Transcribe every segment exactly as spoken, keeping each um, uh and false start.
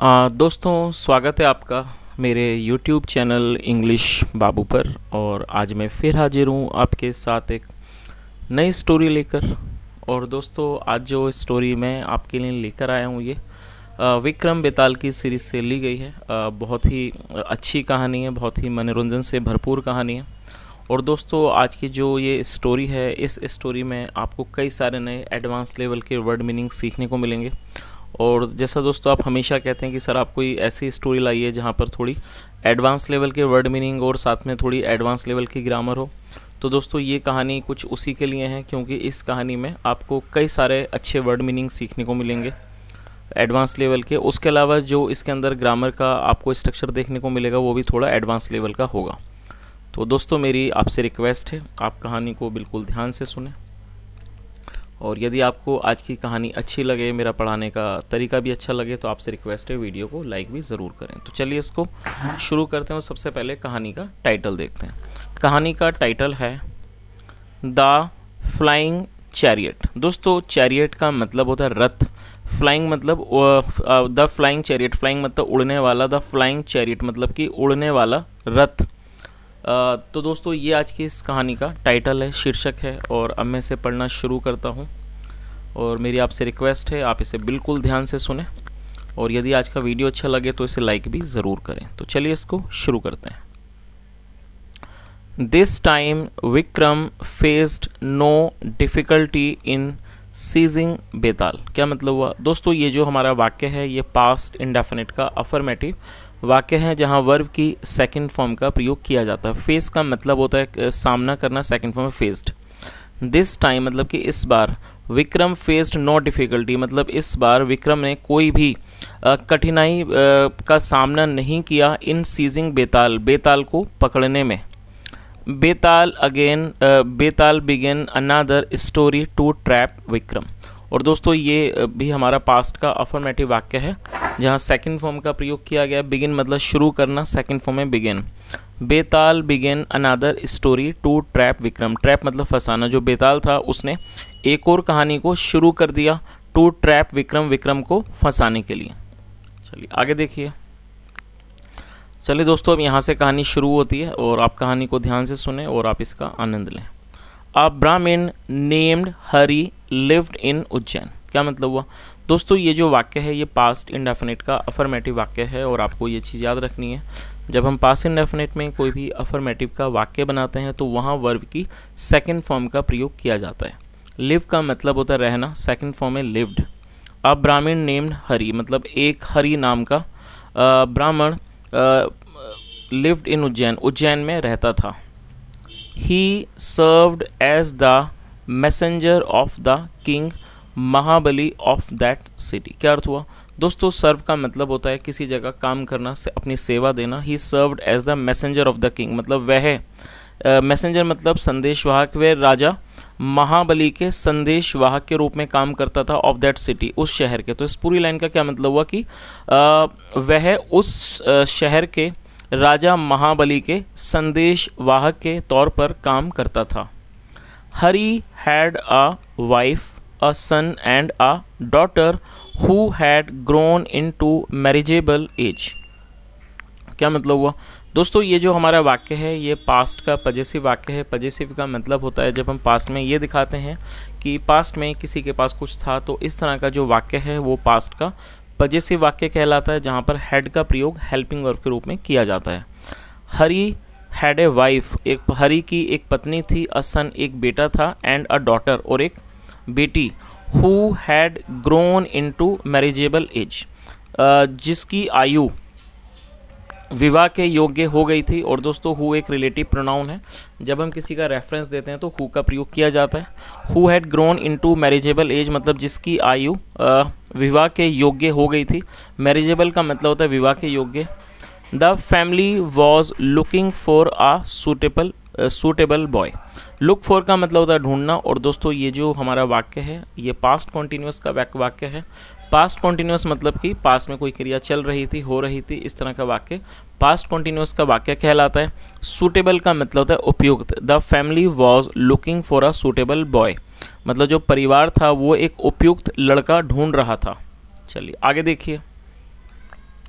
आ, दोस्तों स्वागत है आपका मेरे YouTube चैनल इंग्लिश बाबू पर। और आज मैं फिर हाजिर हूँ आपके साथ एक नई स्टोरी लेकर। और दोस्तों आज जो स्टोरी मैं आपके लिए लेकर आया हूँ ये आ, विक्रम बेताल की सीरीज़ से ली गई है। आ, बहुत ही अच्छी कहानी है, बहुत ही मनोरंजन से भरपूर कहानी है। और दोस्तों आज की जो ये स्टोरी है, इस स्टोरी में आपको कई सारे नए एडवांस लेवल के वर्ड मीनिंग सीखने को मिलेंगे। और जैसा दोस्तों आप हमेशा कहते हैं कि सर आप कोई ऐसी स्टोरी लाइए जहाँ पर थोड़ी एडवांस लेवल के वर्ड मीनिंग और साथ में थोड़ी एडवांस लेवल की ग्रामर हो, तो दोस्तों ये कहानी कुछ उसी के लिए है, क्योंकि इस कहानी में आपको कई सारे अच्छे वर्ड मीनिंग सीखने को मिलेंगे एडवांस लेवल के। उसके अलावा जो इसके अंदर ग्रामर का आपको स्ट्रक्चर देखने को मिलेगा वो भी थोड़ा एडवांस लेवल का होगा। तो दोस्तों मेरी आपसे रिक्वेस्ट है, आप कहानी को बिल्कुल ध्यान से सुने। और यदि आपको आज की कहानी अच्छी लगे, मेरा पढ़ाने का तरीका भी अच्छा लगे, तो आपसे रिक्वेस्ट है वीडियो को लाइक भी ज़रूर करें। तो चलिए इसको शुरू करते हैं। सबसे पहले कहानी का टाइटल देखते हैं। कहानी का टाइटल है द फ्लाइंग चैरियट। दोस्तों चैरियट का मतलब होता है रथ, फ्लाइंग मतलब द फ्लाइंग चैरियट, फ्लाइंग मतलब उड़ने वाला, द फ्लाइंग चैरियट मतलब कि उड़ने वाला रथ। Uh, तो दोस्तों ये आज की इस कहानी का टाइटल है, शीर्षक है। और अब मैं इसे पढ़ना शुरू करता हूँ। और मेरी आपसे रिक्वेस्ट है आप इसे बिल्कुल ध्यान से सुने। और यदि आज का वीडियो अच्छा लगे तो इसे लाइक भी ज़रूर करें। तो चलिए इसको शुरू करते हैं। This time Vikram faced no difficulty in seizing Betal. क्या मतलब हुआ दोस्तों? ये जो हमारा वाक्य है ये पास्ट इंडेफिनिट का अफर्मेटिव वाक्य है, जहां वर्ब की सेकंड फॉर्म का प्रयोग किया जाता है। फेस का मतलब होता है सामना करना, सेकंड फॉर्म में फेस्ड। दिस टाइम मतलब कि इस बार, विक्रम फेस्ड नो डिफ़िकल्टी मतलब इस बार विक्रम ने कोई भी कठिनाई का सामना नहीं किया इन सीजिंग बेताल, बेताल को पकड़ने में। Betal again Betal began another story to trap Vikram. और दोस्तों ये भी हमारा पास्ट का अफर्मेटिव वाक्य है, जहाँ सेकंड फॉर्म का प्रयोग किया गया। बिगिन मतलब शुरू करना, सेकंड फॉर्म में begin. Betal began another story to trap Vikram, trap मतलब फंसाना। जो बेताल था उसने एक और कहानी को शुरू कर दिया, टू ट्रैप विक्रम, विक्रम को फंसाने के लिए। चलिए आगे देखिए। चलिए दोस्तों अब यहाँ से कहानी शुरू होती है और आप कहानी को ध्यान से सुने और आप इसका आनंद लें। A Brahmin named Hari lived in Ujjain. क्या मतलब हुआ दोस्तों? ये जो वाक्य है ये पास्ट इंडेफिनिट का अफर्मेटिव वाक्य है। और आपको ये चीज़ याद रखनी है, जब हम पास्ट इंडेफिनिट में कोई भी अफर्मेटिव का वाक्य बनाते हैं तो वहाँ वर्ब की सेकंड फॉर्म का प्रयोग किया जाता है। लिव का मतलब होता है रहना, सेकंड फॉर्म में lived. A Brahmin named Hari मतलब एक हरि नाम का ब्राह्मण लिव्ड इन उज्जैन, उज्जैन में रहता था। He served as the messenger of the king Mahabali of that city. क्या अर्थ हुआ दोस्तों? सर्व का मतलब होता है किसी जगह काम करना, से अपनी सेवा देना। He served as the messenger of the king मतलब वह मैसेंजर मतलब संदेशवाहक, वह राजा महाबली के संदेशवाहक के रूप में काम करता था, ऑफ दैट सिटी उस शहर के। तो इस पूरी लाइन का क्या मतलब हुआ कि आ, वह उस आ, शहर के राजा महाबली के संदेशवाहक के तौर पर काम करता था। Hari had a wife, a son and a daughter who had grown into marriageable age. क्या मतलब हुआ दोस्तों? ये जो हमारा वाक्य है ये पास्ट का पजेसिव वाक्य है। पजेसिव का मतलब होता है जब हम पास्ट में ये दिखाते हैं कि पास्ट में किसी के पास कुछ था, तो इस तरह का जो वाक्य है वो पास्ट का पजेसिव वाक्य कहलाता है, जहाँ पर हैड का प्रयोग हेल्पिंग वर्ब के रूप में किया जाता है। हरि हैड ए वाइफ, एक हरि की एक पत्नी थी, अ सन एक बेटा था, एंड अ डॉटर और एक बेटी, who had grown into marriageable age जिसकी आयु विवाह के योग्य हो गई थी। और दोस्तों हु एक रिलेटिव प्रोनाउन है, जब हम किसी का रेफरेंस देते हैं तो हु का प्रयोग किया जाता है। Who had grown into marriageable age मतलब जिसकी आयु विवाह के योग्य हो गई थी। मैरिजेबल का मतलब होता है विवाह के योग्य। The family was looking for a suitable suitable boy. Look for का मतलब होता है ढूंढना। और दोस्तों ये जो हमारा वाक्य है ये पास्ट कॉन्टिन्यूस का वाक्य है। पास्ट कॉन्टिन्यूस मतलब कि पास्ट में कोई क्रिया चल रही थी, हो रही थी, इस तरह का वाक्य पास्ट कॉन्टिन्यूस का वाक्य कहलाता है। सूटेबल का मतलब होता है उपयुक्त। The family was looking for a suitable boy मतलब जो परिवार था वो एक उपयुक्त लड़का ढूंढ रहा था। चलिए आगे देखिए।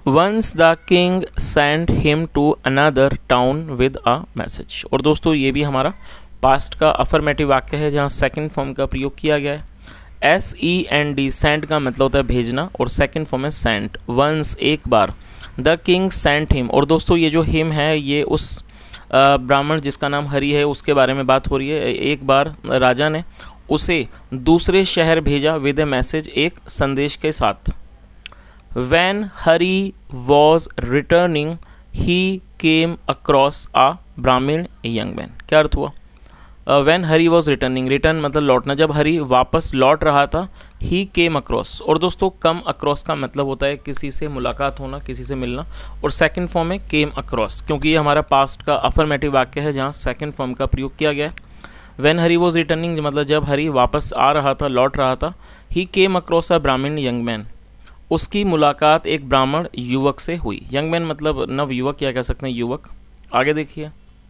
Once the king send him to another town with a message. और दोस्तों ये भी हमारा पास्ट का अफर्मेटिव वाक्य है जहाँ सेकंड फॉर्म का प्रयोग किया गया है। S E N D, send का मतलब होता है भेजना, और सेकंड फॉर्म है सेंट। वंस एक बार, द किंग सेंट हिम, और दोस्तों ये जो हिम है ये उस ब्राह्मण जिसका नाम हरि है उसके बारे में बात हो रही है। एक बार राजा ने उसे दूसरे शहर भेजा विद ए मैसेज, एक संदेश के साथ। When Hari was returning, he came across a Brahmin young man। क्या अर्थ हुआ? When Hari was returning, return मतलब लौटना, जब हरि वापस लौट रहा था, he came across। और दोस्तों come across का मतलब होता है किसी से मुलाकात होना, किसी से मिलना, और सेकंड फॉर्म है came across, क्योंकि ये हमारा पास्ट का अफर्मेटिव वाक्य है जहाँ सेकंड फॉर्म का प्रयोग किया गया है। When Hari was returning मतलब जब हरि वापस आ रहा था, लौट रहा था, he came across a Brahmin young man, उसकी मुलाकात एक ब्राह्मण युवक से हुई। यंग मैन मतलब नव युवक, क्या कह सकते हैं युवक। आगे देखिए,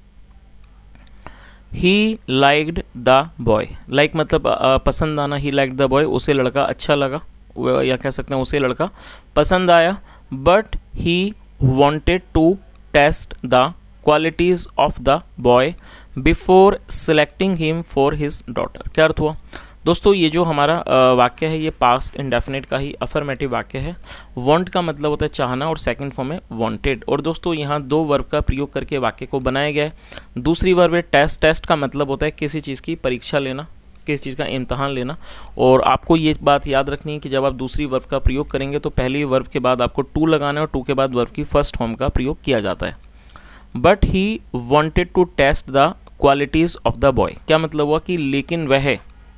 he liked the boy, like मतलब पसंद आना, ही लाइक्ड द बॉय, उसे लड़का अच्छा लगा, या कह सकते हैं उसे लड़का पसंद आया। But he wanted to test the qualities of the boy before selecting him for his daughter. क्या अर्थ हुआ? दोस्तों ये जो हमारा वाक्य है ये पास्ट इंडेफिनिट का ही अफर्मेटिव वाक्य है। वांट का मतलब होता है चाहना, और सेकंड फॉर्म है वांटेड। और दोस्तों यहाँ दो वर्ब का प्रयोग करके वाक्य को बनाया गया है। दूसरी वर्ब है टेस्ट। टेस्ट का मतलब होता है किसी चीज़ की परीक्षा लेना, किसी चीज़ का इम्तहान लेना। और आपको ये बात याद रखनी है कि जब आप दूसरी वर्ब का प्रयोग करेंगे तो पहली वर्ब के बाद आपको टू लगाना है, और टू के बाद वर्ब की फर्स्ट फॉर्म का प्रयोग किया जाता है। But he wanted to test the qualities of the boy. क्या मतलब हुआ कि लेकिन वह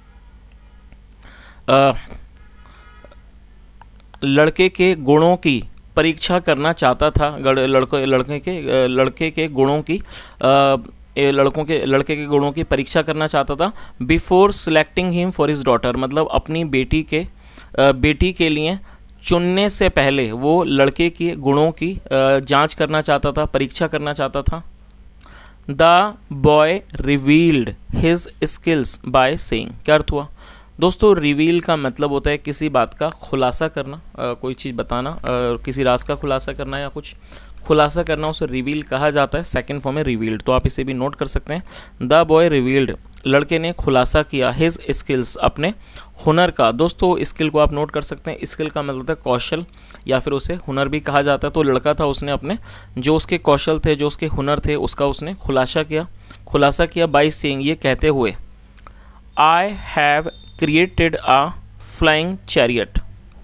आ, लड़के के गुणों की परीक्षा करना चाहता था। लड़के लड़के के लड़के के गुणों की आ, लड़कों के लड़के के गुणों की परीक्षा करना चाहता था before selecting him for his daughter, मतलब अपनी बेटी के आ, बेटी के लिए चुनने से पहले वो लड़के के गुणों की जांच करना चाहता था, परीक्षा करना चाहता था। The boy revealed his skills by saying. क्या अर्थ हुआ? दोस्तों रिवील का मतलब होता है किसी बात का खुलासा करना, आ, कोई चीज़ बताना, आ, किसी राज का खुलासा करना या कुछ खुलासा करना, उसे रिवील कहा जाता है। सेकंड फॉर्म है रिवील्ड, तो आप इसे भी नोट कर सकते हैं। द बॉय रिवील्ड, लड़के ने खुलासा किया, हिज स्किल्स, अपने हुनर का। दोस्तों स्किल को आप नोट कर सकते हैं, स्किल का मतलब होता है कौशल, या फिर उसे हुनर भी कहा जाता है। तो लड़का था, उसने अपने जो उसके कौशल थे, जो उसके हुनर थे, उसका उसने खुलासा किया खुलासा किया बाय सेइंग, ये कहते हुए, I have created a flying chariot।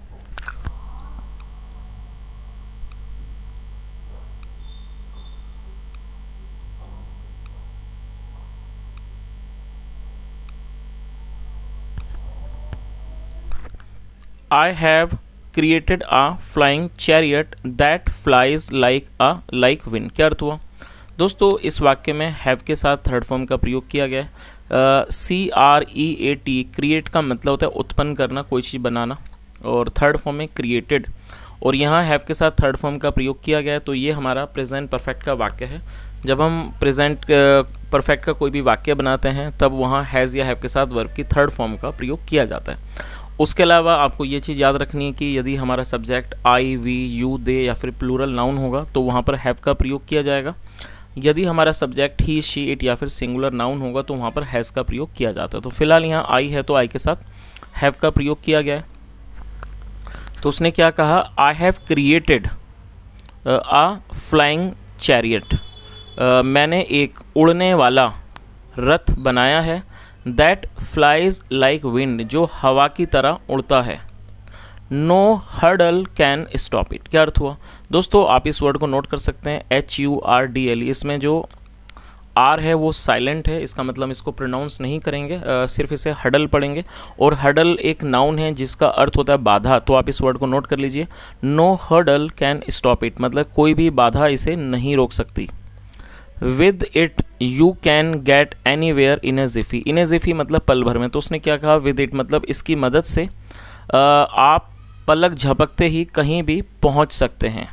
I have created a flying chariot that flies like a like wind। क्या अर्थ हुआ? दोस्तों इस वाक्य में हैव के साथ थर्ड फॉर्म का प्रयोग किया गया है। C R E A T, create का मतलब होता है उत्पन्न करना, कोई चीज़ बनाना, और थर्ड फॉर्म में क्रिएटेड, और यहाँ हैव के साथ थर्ड फॉर्म का प्रयोग किया गया है। तो ये हमारा प्रेजेंट परफेक्ट का वाक्य है। जब हम प्रेजेंट परफेक्ट का कोई भी वाक्य बनाते हैं तब वहाँ हैज़ या हैव के साथ वर्ब की थर्ड फॉर्म का प्रयोग किया जाता है। उसके अलावा आपको ये चीज़ याद रखनी है कि यदि हमारा subject I, we, you, they या फिर प्लूरल नाउन होगा तो वहाँ पर हैव का प्रयोग किया जाएगा। यदि हमारा सब्जेक्ट ही, शी, इट या फिर सिंगुलर नाउन होगा तो वहाँ पर हैज़ का प्रयोग किया जाता है। तो फिलहाल यहाँ आई है तो आई के साथ हैव का प्रयोग किया गया है। तो उसने क्या कहा? I have created a flying chariot, मैंने एक उड़ने वाला रथ बनाया है। दैट फ्लाइज लाइक विंड, जो हवा की तरह उड़ता है। No hurdle can stop it. क्या अर्थ हुआ? दोस्तों आप इस वर्ड को नोट कर सकते हैं, H U R D L. इसमें जो आर है वो साइलेंट है, इसका मतलब इसको प्रोनाउंस नहीं करेंगे, आ, सिर्फ इसे हडल पढ़ेंगे। और हडल एक नाउन है जिसका अर्थ होता है बाधा, तो आप इस वर्ड को नोट कर लीजिए। No hurdle can stop it, मतलब कोई भी बाधा इसे नहीं रोक सकती। With it you can get anywhere in a jiffy. In a jiffy मतलब पल भर में। तो उसने क्या कहा? विद इट मतलब इसकी मदद से आ, आप पलक झपकते ही कहीं भी पहुंच सकते हैं।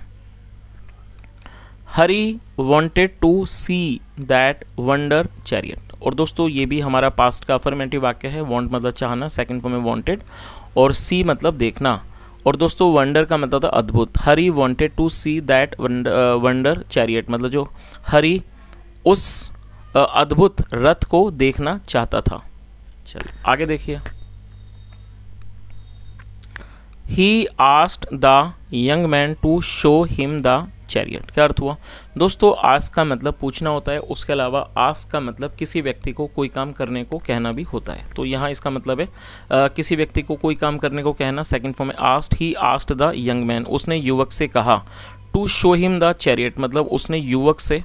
Hari wanted to see that wonder chariot. और दोस्तों ये भी हमारा पास्ट का अफर्मेटिव वाक्य है। वॉन्ट मतलब चाहना, सेकंड फॉर्म में वॉन्टेड, और सी मतलब देखना। और दोस्तों वंडर का मतलब था अद्भुत। Hari wanted to see that wonder chariot, मतलब जो हरी उस अद्भुत रथ को देखना चाहता था। चलिए आगे देखिए। He asked the young man to show him the chariot. क्या अर्थ हुआ दोस्तों? आस्क का मतलब पूछना होता है, उसके अलावा आस्क का मतलब किसी व्यक्ति को कोई काम करने को कहना भी होता है। तो यहाँ इसका मतलब है आ, किसी व्यक्ति को कोई काम करने को कहना। सेकंड फॉर्म में asked, he asked the young man, उसने युवक से कहा। To show him the chariot मतलब उसने युवक से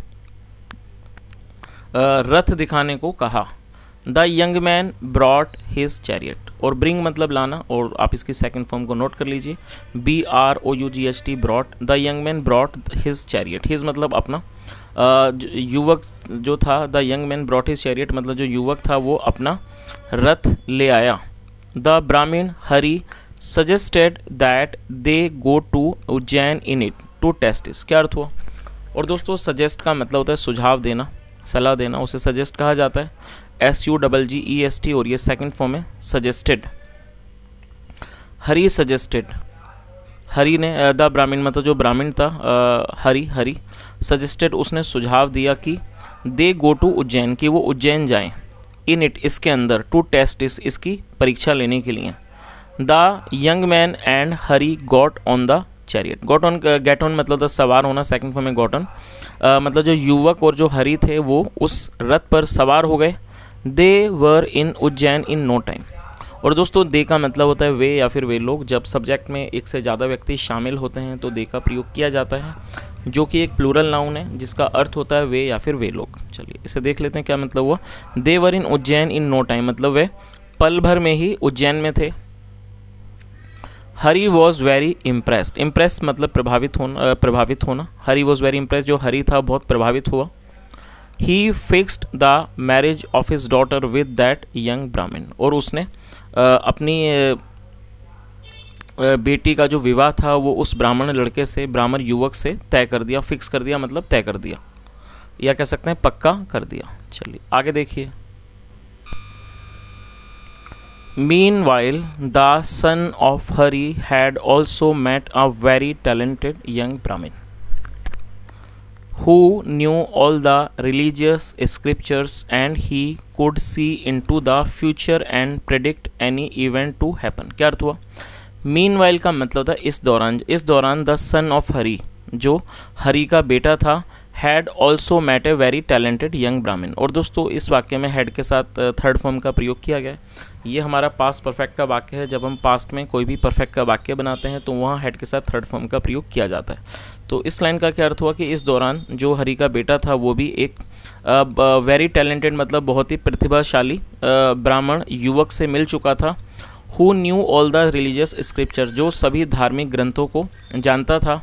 रथ दिखाने को कहा। The young man brought his chariot, और ब्रिंग मतलब लाना, और आप इसकी सेकंड फॉर्म को नोट कर लीजिए, B R O U G H T, brought. The young man brought his chariot, his मतलब अपना, युवक जो था, the young man brought his chariot मतलब जो युवक था वो अपना रथ ले आया। The Brahmin Hari suggested that they go to Ujjain in it to test this. क्या अर्थ हुआ? और दोस्तों सजेस्ट का मतलब होता है सुझाव देना, सलाह देना, उसे सजेस्ट कहा जाता है, S U double G E S T, और ये सेकंड फॉर्म है सजेस्टेड। हरी सजेस्टेड, हरी ने, द ब्राह्मण मतलब जो ब्राह्मण था, आ, हरी हरी सजेस्टेड उसने सुझाव दिया कि दे गो टू उज्जैन, कि वो उज्जैन जाएं, इन इट इसके अंदर, टू टेस्ट इस इसकी परीक्षा लेने के लिए। The young man and Hari got on the chariot, got on, get on मतलब द सवार होना, सेकंड फॉर्म में गॉट ऑन, मतलब जो युवक और जो हरी थे वो उस रथ पर सवार हो गए। They were in Ujjain in no time, और दोस्तों दे का मतलब होता है वे या फिर वे लोग। जब सब्जेक्ट में एक से ज़्यादा व्यक्ति शामिल होते हैं तो दे का प्रयोग किया जाता है, जो कि एक प्लूरल नाउन है जिसका अर्थ होता है वे या फिर वे लोग। चलिए इसे देख लेते हैं क्या मतलब हुआ। They were in Ujjain in no time मतलब वे पल भर में ही उज्जैन में थे। Hari was very impressed, impress मतलब प्रभावित होना, प्रभावित होना। हरी वॉज वेरी इम्प्रेस, जो हरी था बहुत प्रभावित हुआ। He fixed the marriage of his daughter with that young Brahmin, और उसने uh, अपनी uh, बेटी का जो विवाह था वो उस ब्राह्मण लड़के से, ब्राह्मण युवक से तय कर दिया। फिक्स कर दिया मतलब तय कर दिया, या कह सकते हैं पक्का कर दिया। चलिए आगे देखिए। Meanwhile, the son of Hari had also met a very talented young Brahmin who knew all the religious scriptures, and he could see into the future and predict any event to happen. क्या अर्थ हुआ? Meanwhile का मतलब था इस दौरान, इस दौरान the son of Hari जो हरि का बेटा था, had also met a very talented young Brahmin, और दोस्तों इस वाक्य में हैड के साथ थर्ड फॉर्म का प्रयोग किया गया है। ये हमारा पास्ट परफेक्ट का वाक्य है। जब हम पास्ट में कोई भी परफेक्ट का वाक्य बनाते हैं तो वहाँ हैड के साथ थर्ड फॉर्म का प्रयोग किया जाता है। तो इस लाइन का क्या अर्थ हुआ कि इस दौरान जो हरि का बेटा था वो भी एक वेरी टैलेंटेड मतलब बहुत ही प्रतिभाशाली ब्राह्मण युवक से मिल चुका था। Who knew all the religious scripture, जो सभी धार्मिक ग्रंथों को जानता था।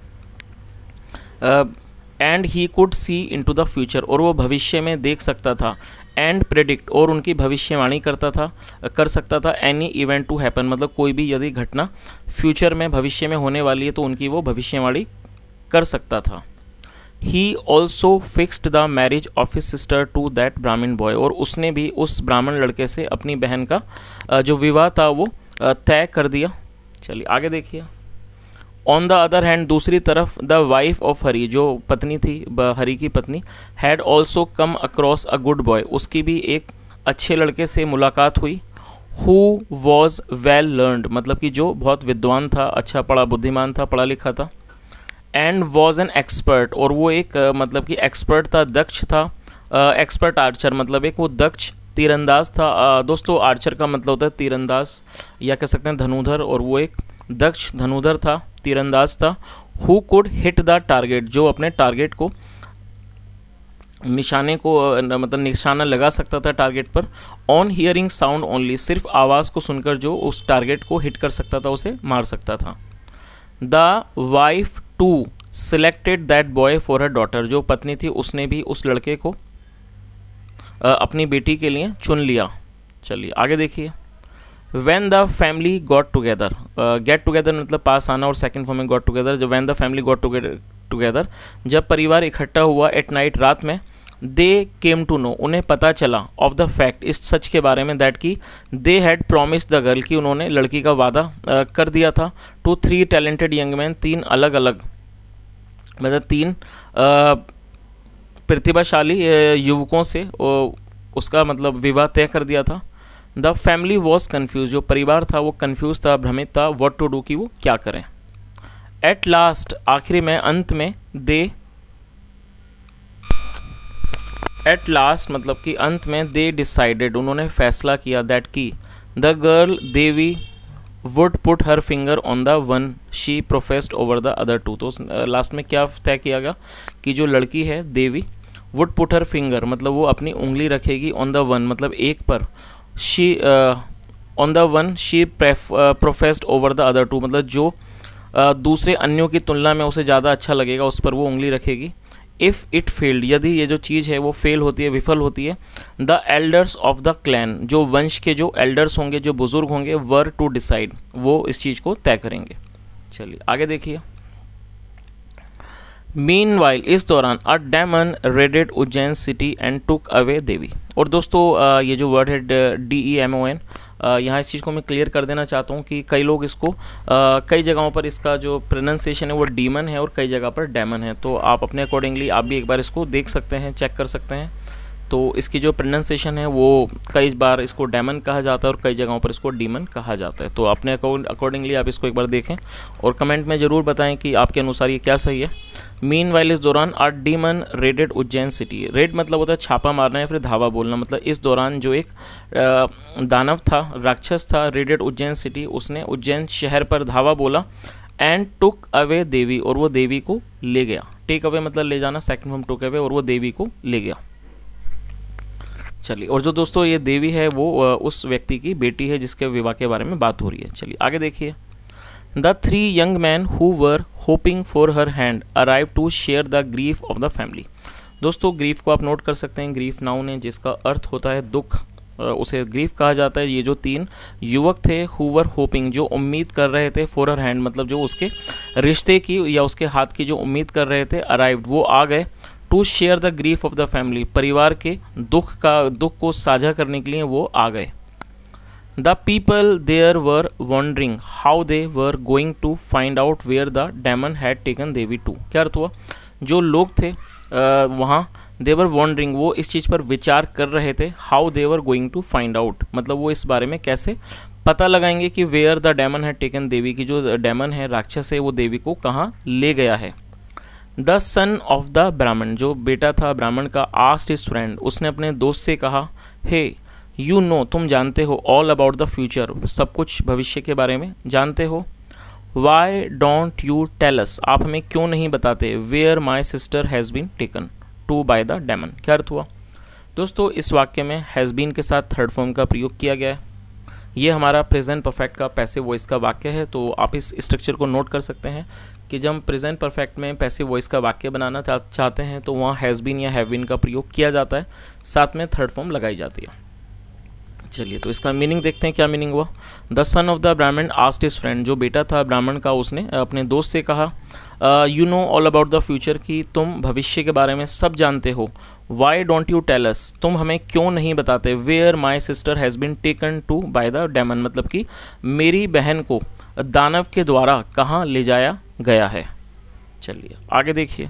And he could see into the future, और वो भविष्य में देख सकता था। एंड प्रेडिक्ट, और उनकी भविष्यवाणी करता था, कर सकता था। एनी इवेंट टू हैपन मतलब कोई भी यदि घटना फ्यूचर में भविष्य में होने वाली है तो उनकी वो भविष्यवाणी कर सकता था। He also fixed the marriage of his sister to that Brahmin boy, और उसने भी उस ब्राह्मण लड़के से अपनी बहन का जो विवाह था वो तय कर दिया। चलिए आगे देखिए। ऑन द अदर हैंड, दूसरी तरफ, द वाइफ ऑफ हरी, जो पत्नी थी हरी की पत्नी, had also come across a good boy, उसकी भी एक अच्छे लड़के से मुलाकात हुई। हु वॉज वेल लर्नड मतलब कि जो बहुत विद्वान था, अच्छा पढ़ा, बुद्धिमान था, पढ़ा लिखा था। एंड वॉज एन एक्सपर्ट, और वो एक मतलब कि एक्सपर्ट था, दक्ष था। एक्सपर्ट आर्चर मतलब एक वो दक्ष तीरंदाज था। uh, दोस्तों आर्चर का मतलब होता है तीरंदाज या कह सकते हैं धनुधर, और वो एक दक्ष धनुधर था, तीरंदाज था। Who could hit the target, जो अपने टारगेट को, निशाने को मतलब निशाना लगा सकता था टारगेट पर। ऑन हियरिंग साउंड ओनली, सिर्फ आवाज़ को सुनकर जो उस टारगेट को हिट कर सकता था, उसे मार सकता था। The wife too selected that boy for her daughter, जो पत्नी थी उसने भी उस लड़के को अपनी बेटी के लिए चुन लिया। चलिए आगे देखिए। When the family got together, get together मतलब पास आना, और सेकंड फॉर्म में गॉट टुगेदर। जो when the family got together, together जब परिवार इकट्ठा हुआ, एट नाइट रात में, दे केम टू नो, उन्हें पता चला, ऑफ द फैक्ट, इस सच के बारे में, दैट की they had promise the girl, की उन्होंने लड़की का वादा आ, कर दिया था, to three talented young man, तीन अलग अलग मतलब तीन आ, प्रतिभाशाली युवकों से ओ, उसका मतलब विवाह तय कर दिया था। द फैमिली वॉज कन्फ्यूज, जो परिवार था वो कन्फ्यूज था, भ्रमित था, व्हाट टू डू, कि वो क्या करें। एट लास्ट, आखिरी में, अंत में, दे एट लास्ट मतलब कि अंत में, दे डिसाइडेड, उन्होंने फैसला किया, दैट की the girl Devi would put her finger on the one she professed over the other two. तो लास्ट में क्या तय किया गया कि जो लड़की है Devi would put her finger मतलब वो अपनी उंगली रखेगी ऑन द वन मतलब एक पर, she on the one she professed over the other two मतलब जो uh, दूसरे अन्यों की तुलना में उसे ज़्यादा अच्छा लगेगा उस पर वो उंगली रखेगी। इफ़ इट फेल्ड, यदि ये जो चीज़ है वो फेल होती है, विफल होती है, the elders of the clan, जो वंश के जो एल्डर्स होंगे, जो बुजुर्ग होंगे, वर टू डिसाइड, वो इस चीज़ को तय करेंगे। चलिए आगे देखिए। मीनवाइल, इस दौरान, a demon raided Ujjain city and took away Devi. और दोस्तों ये जो वर्ड है D E M O N, यहाँ इस चीज़ को मैं क्लियर कर देना चाहता हूँ कि कई लोग इसको आ, कई जगहों पर इसका जो प्रोनाउंसिएशन है वो डीमन है और कई जगह पर डेमन है, तो आप अपने अकॉर्डिंगली आप भी एक बार इसको देख सकते हैं, चेक कर सकते हैं। तो इसकी जो प्रोनाउंसिएशन है वो कई बार इसको डेमन कहा जाता है और कई जगहों पर इसको डीमन कहा जाता है। तो अपने अकॉर्डिंगली आप इसको एक बार देखें और कमेंट में ज़रूर बताएं कि आपके अनुसार ये क्या सही है। मीन वाइल, इस दौरान, a demon raided Ujjain city, raid मतलब होता है छापा मारना या फिर धावा बोलना, मतलब इस दौरान जो एक दानव था, राक्षस था, रेडेड उज्जैन सिटी, उसने उज्जैन शहर पर धावा बोला, एंड टुक अवे देवी, और वो देवी को ले गया। टेक अवे मतलब ले जाना, सेकंड फॉर्म टुक अवे, और वो देवी को ले गया। चलिए, और जो दोस्तों ये देवी है वो उस व्यक्ति की बेटी है जिसके विवाह के बारे में बात हो रही है। चलिए आगे देखिए। The three young man who were hoping for her hand arrive to share the grief of the family. दोस्तों ग्रीफ को आप नोट कर सकते हैं, ग्रीफ नाउन है जिसका अर्थ होता है दुख, उसे ग्रीफ कहा जाता है। ये जो तीन युवक थे, हु वर होपिंग, जो उम्मीद कर रहे थे, फॉर हर हैंड मतलब जो उसके रिश्ते की या उसके हाथ की जो उम्मीद कर रहे थे, अराइव्ड वो आ गए, to share the grief of the family, परिवार के दुख का दुख को साझा करने के लिए वो आ गए। The people there were wondering how they were going to find out where the demon had taken Devi to. क्या अर्थ हुआ? जो लोग थे वहाँ, देवर वॉन्डरिंग, वो इस चीज़ पर विचार कर रहे थे, how they were going to find out मतलब वो इस बारे में कैसे पता लगाएंगे कि where the demon had taken Devi, की जो डेमन है, राक्षस है, वो देवी को कहाँ ले गया है। द सन ऑफ द ब्राह्मण, जो बेटा था ब्राह्मण का, आस्क्ड हिज फ्रेंड, उसने अपने दोस्त से कहा, हे यू नो, तुम जानते हो, ऑल अबाउट द फ्यूचर, सब कुछ भविष्य के बारे में जानते हो। Why don't you tell us, आप हमें क्यों नहीं बताते, where my sister has been taken to by the demon. क्या अर्थ हुआ? दोस्तों इस वाक्य में हैज़ बीन के साथ थर्ड फॉर्म का प्रयोग किया गया है। ये हमारा प्रेजेंट परफेक्ट का पैसिव वॉइस का वाक्य है, तो आप इस स्ट्रक्चर को नोट कर सकते हैं कि जब हम प्रेजेंट परफेक्ट में पैसिव वॉइस का वाक्य बनाना चा, चाहते हैं तो वहाँ हैज़ बीन या हैव बीन का प्रयोग किया जाता है, साथ में थर्ड फॉर्म लगाई जाती है। चलिए तो इसका मीनिंग देखते हैं, क्या मीनिंग हुआ। The son of the Brahmin asked his friend, जो बेटा था ब्राह्मण का, उसने अपने दोस्त से कहा, you know all about the future, की तुम भविष्य के बारे में सब जानते हो। Why don't you tell us, तुम हमें क्यों नहीं बताते, where my sister has been taken to by the demon, मतलब कि मेरी बहन को दानव के द्वारा कहाँ ले जाया गया है। चलिए आगे देखिए।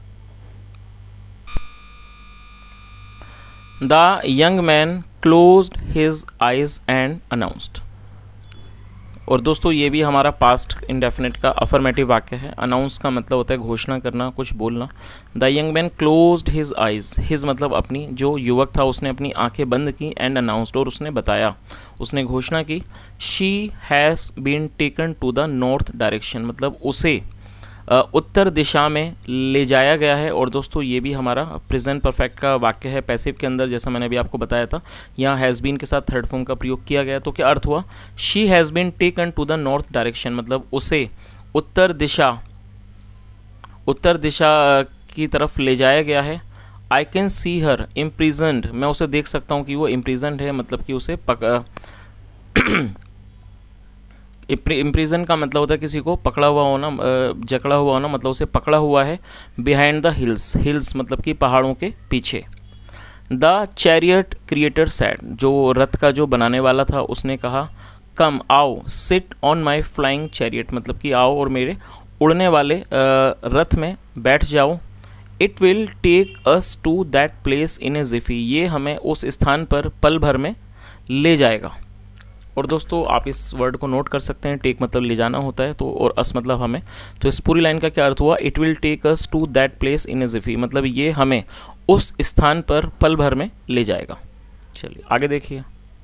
The young man closed his eyes and announced, और दोस्तों ये भी हमारा पास्ट इंडेफिनिट का अफर्मेटिव वाक्य है। अनाउंस का मतलब होता है घोषणा करना, कुछ बोलना। The young man closed his eyes, his मतलब अपनी, जो युवक था उसने अपनी आंखें बंद की, एंड अनाउंस्ड, और उसने बताया, उसने घोषणा की, she has been taken to the north direction, मतलब उसे उत्तर दिशा में ले जाया गया है। और दोस्तों ये भी हमारा प्रेजेंट परफेक्ट का वाक्य है पैसिव के अंदर, जैसा मैंने अभी आपको बताया था। यहाँ हैज़ बीन के साथ थर्ड फॉर्म का प्रयोग किया गया। तो क्या अर्थ हुआ? She has been taken to the north direction, मतलब उसे उत्तर दिशा उत्तर दिशा की तरफ ले जाया गया है। I can see her imprisoned, मैं उसे देख सकता हूँ कि वो इम्प्रिजन्ड है, मतलब कि उसे पक इम्प्रिजन का मतलब होता है किसी को पकड़ा हुआ होना, जकड़ा हुआ होना, मतलब उसे पकड़ा हुआ है। बिहाइंड द हिल्स, हिल्स मतलब कि पहाड़ों के पीछे। द चैरियट क्रिएटर सैड, जो रथ का जो बनाने वाला था उसने कहा, कम आओ sit on my flying chariot, मतलब कि आओ और मेरे उड़ने वाले रथ में बैठ जाओ। It will take us to that place in a jiffy, ये हमें उस स्थान पर पल भर में ले जाएगा। और दोस्तों आप इस वर्ड को नोट कर सकते हैं, टेक मतलब ले जाना होता है, तो और अस मतलब हमें। तो इस पूरी लाइन का क्या अर्थ हुआ, it will take us to that place in a jiffy, मतलब ये हमें उस स्थान पर पल भर में ले जाएगा। चलिए आगे देखिए।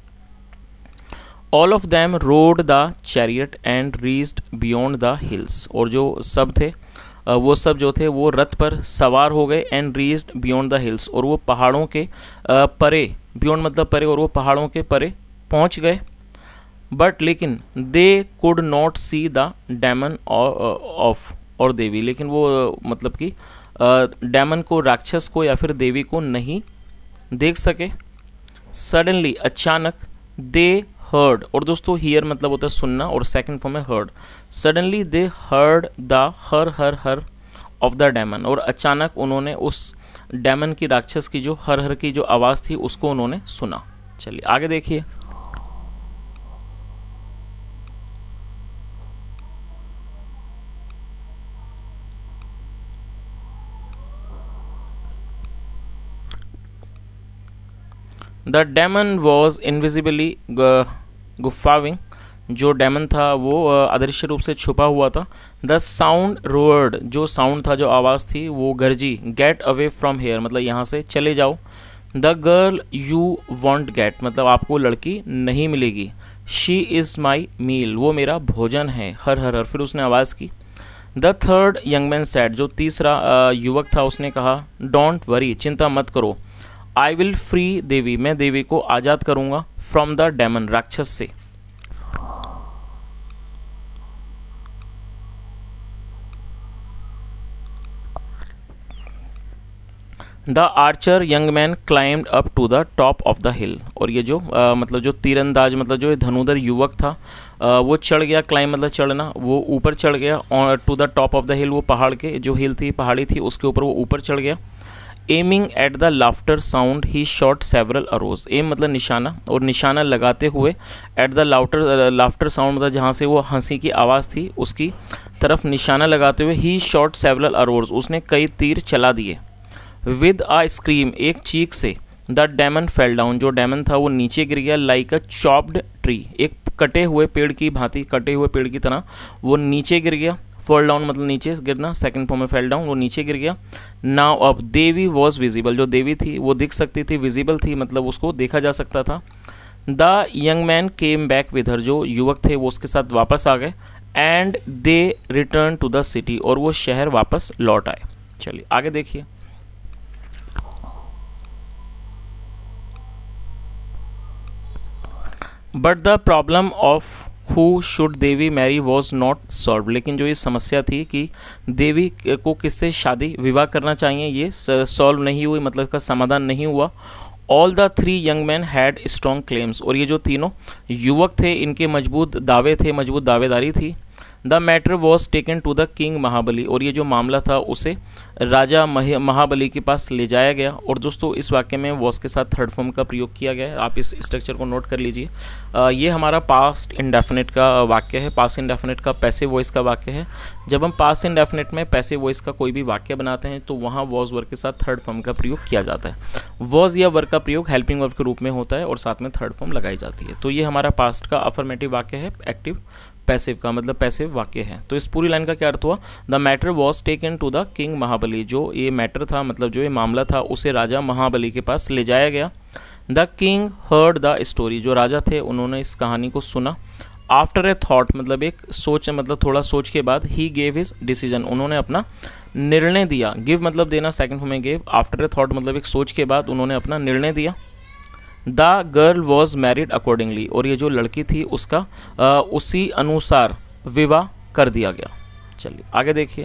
All of them rode the chariot and reached beyond the hills, और जो सब थे वो सब जो थे वो रथ पर सवार हो गए। And reached beyond the hills, और वो पहाड़ों के परे, बियॉन्ड मतलब परे, और वो पहाड़ों के परे पहुंच गए। बट लेकिन they could not see the demon of और देवी, लेकिन वो मतलब कि डेमन को, राक्षस को या फिर देवी को नहीं देख सके। सडनली अचानक, दे हर्ड, और दोस्तों हियर मतलब होता है सुनना, और सेकंड फॉर्म है heard. Suddenly they heard the her her her of the demon, और अचानक उन्होंने उस डेमन की, राक्षस की जो हर हर की जो आवाज़ थी उसको उन्होंने सुना। चलिए आगे देखिए। The demon was invisibly guffawing, जो डेमन था वो अदृश्य रूप से छुपा हुआ था। द साउंड रोअर्ड, जो साउंड था, जो आवाज़ थी वो गरजी। गेट अवे फ्रॉम हेयर, मतलब यहाँ से चले जाओ। The girl you won't get, मतलब आपको लड़की नहीं मिलेगी। शी इज़ माई मील, वो मेरा भोजन है। हर हर हर, फिर उसने आवाज़ की। The third young man said, जो तीसरा युवक था उसने कहा, डोंट वरी, चिंता मत करो। आई विल फ्री देवी, मैं देवी को आज़ाद करूँगा। फ्रॉम द डेमन, राक्षस से। The archer young man climbed up to the top of the hill, और ये जो आ, मतलब जो तीरंदाज मतलब जो धनुधर युवक था आ, वो चढ़ गया, क्लाइम मतलब चढ़ना, वो ऊपर चढ़ गया to the top of the hill, वो पहाड़ के जो हिल थी, पहाड़ी थी, उसके ऊपर वो ऊपर चढ़ गया। Aiming at the laughter sound he shot several arrows, aim मतलब निशाना, और निशाना लगाते हुए at the laughter laughter sound मतलब जहाँ से वो हंसी की आवाज़ थी उसकी तरफ निशाना लगाते हुए ही शॉट सेवरल अरोज, उसने कई तीर चला दिए। विद आ स्क्रीम, एक चीख से, द डेमन फेल डाउन, जो डेमन था वो नीचे गिर गया। लाइक अ चॉप्ड ट्री, एक कटे हुए पेड़ की भांति, कटे हुए पेड़ की तरह वो नीचे गिर गया। फॉल डाउन मतलब नीचे गिरना, सेकंड फॉर्म में फेल डाउन, वो नीचे गिर गया। नाउ अब देवी वॉज विजिबल, जो देवी थी वो दिख सकती थी, विजिबल थी मतलब उसको देखा जा सकता था। The young man came back with her, जो युवक थे वो उसके साथ वापस आ गए। And they return to the city, और वो शहर वापस लौट आए। चलिए आगे देखिए। But the problem of who should Devi marry was not solve, लेकिन जो ये समस्या थी कि देवी को किससे शादी विवाह करना चाहिए, ये सॉल्व नहीं हुई, मतलब इसका समाधान नहीं हुआ। All the three young man had strong claims, और ये जो तीनों युवक थे इनके मजबूत दावे थे, मजबूत दावेदारी थी। The matter was taken to the king Mahabali, और ये जो मामला था उसे राजा महाबली के पास ले जाया गया। और दोस्तों इस वाक्य में वॉज के साथ थर्ड फॉर्म का प्रयोग किया गया है, आप इस स्ट्रक्चर को नोट कर लीजिए। ये हमारा पास्ट इंडेफिनिट का वाक्य है, पास्ट इंडेफिनिट का पैसिव वॉइस का वाक्य है। जब हम पास्ट इंडेफिनिट में पैसिव वॉइस का कोई भी वाक्य बनाते हैं तो वहाँ वॉज वर्ग के साथ थर्ड फॉर्म का प्रयोग किया जाता है। वॉज या वर्ग का प्रयोग हेल्पिंग वर्ब के रूप में होता है और साथ में थर्ड फॉर्म लगाई जाती है। तो ये हमारा पास्ट का अफर्मेटिव वाक्य है, एक्टिव पैसिव का मतलब पैसिव वाक्य है। तो इस पूरी लाइन का क्या अर्थ हुआ, the matter was taken to the king Mahabali, जो ये मैटर था मतलब जो ये मामला था उसे राजा महाबली के पास ले जाया गया। The king heard the story, जो राजा थे उन्होंने इस कहानी को सुना। आफ्टर ए थॉट मतलब एक सोच मतलब थोड़ा सोच के बाद, ही गेव हिज डिसीजन, उन्होंने अपना निर्णय दिया। गिव मतलब देना, सेकंड फॉर्म में गेव। आफ्टर ए थॉट मतलब एक सोच के बाद उन्होंने अपना निर्णय दिया। The girl was married accordingly, और ये जो लड़की थी उसका आ, उसी अनुसार विवाह कर दिया गया। चलिए आगे देखिए।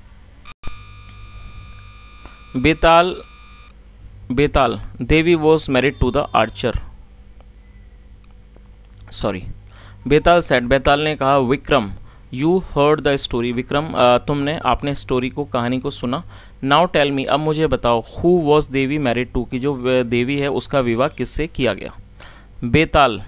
Betal Betal Devi was married to the archer, sorry Betal said, Betal ने कहा, Vikram you heard the story, Vikram तुमने आपने स्टोरी को, कहानी को सुना। नाउ टेल मी, अब मुझे बताओ, who was Devi married to, कि जो देवी है उसका विवाह किससे किया गया। Betal,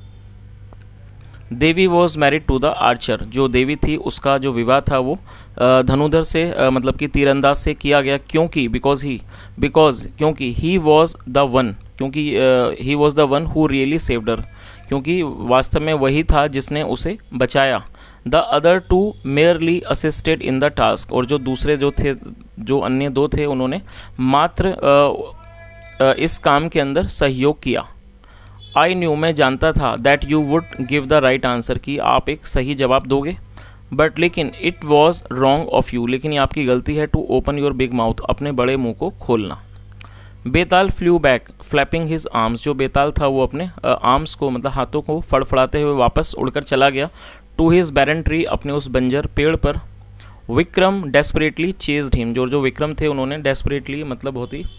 Devi was married to the archer, जो देवी थी उसका जो विवाह था वो धनुधर से, मतलब कि तीरंदाज से किया गया। क्योंकि बिकॉज ही बिकॉज क्योंकि ही वॉज द वन, क्योंकि he was the one who really saved her, क्योंकि वास्तव में वही था जिसने उसे बचाया। The other two merely assisted in the task, और जो दूसरे जो थे, जो अन्य दो थे, उन्होंने मात्र uh, uh, इस काम के अंदर सहयोग किया। आई न्यू, मैं जानता था, that you would give the right answer, कि आप एक सही जवाब दोगे। बट लेकिन it was wrong of you, लेकिन ये आपकी गलती है, to open your big mouth, अपने बड़े मुंह को खोलना। Betal flew back flapping his arms, जो बेताल था वो अपने आर्म्स को, मतलब हाथों को फड़फड़ाते हुए वापस उड़कर चला गया। टू हिज बैरन ट्री, अपने उस बंजर पेड़ पर। विक्रम डेस्परेटली चेज्ड हिम, जो जो विक्रम थे उन्होंने डेस्परेटली, मतलब बहुत ही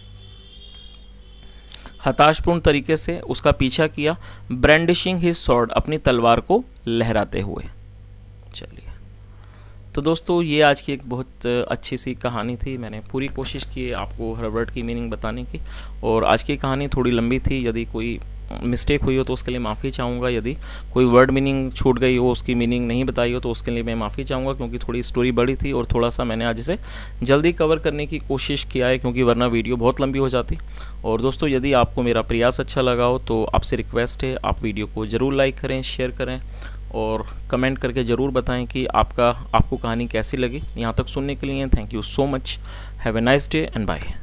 हताशपूर्ण तरीके से उसका पीछा किया। ब्रैंडिशिंग हिज सॉर्ड, अपनी तलवार को लहराते हुए। चलिए, तो दोस्तों ये आज की एक बहुत अच्छी सी कहानी थी। मैंने पूरी कोशिश की आपको हर वर्ड की मीनिंग बताने की, और आज की कहानी थोड़ी लंबी थी। यदि कोई मिस्टेक हुई हो तो उसके लिए माफ़ी चाहूँगा, यदि कोई वर्ड मीनिंग छूट गई हो, उसकी मीनिंग नहीं बताई हो, तो उसके लिए मैं माफ़ी चाहूँगा, क्योंकि थोड़ी स्टोरी बड़ी थी और थोड़ा सा मैंने आज इसे जल्दी कवर करने की कोशिश किया है, क्योंकि वरना वीडियो बहुत लंबी हो जाती। और दोस्तों, यदि आपको मेरा प्रयास अच्छा लगा हो तो आपसे रिक्वेस्ट है, आप वीडियो को ज़रूर लाइक करें, शेयर करें, और कमेंट करके ज़रूर बताएं कि आपका आपको कहानी कैसी लगी। यहाँ तक सुनने के लिए thank you so much. Have a nice day and bye.